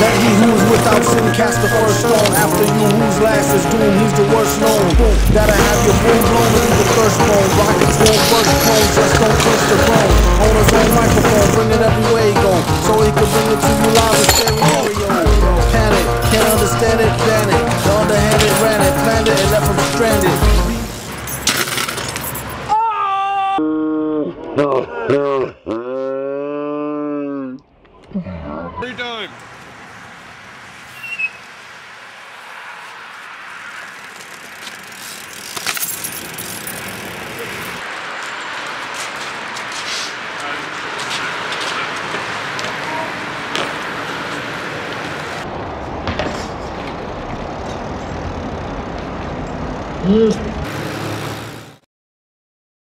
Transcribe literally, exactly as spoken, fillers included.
Let he who is without sin cast the first stone. After you whose last is doomed, he's the worst known. Gotta have your full blown to leave the first bone. Rockets won't burst clones, just don't touch the chrome. On his own microphone, bring it everywhere he go, so he can bring it to you live in stereo. Panic, can't understand it, ban it. The underhanded ran it, planned it, and left him stranded. Free time. Mm.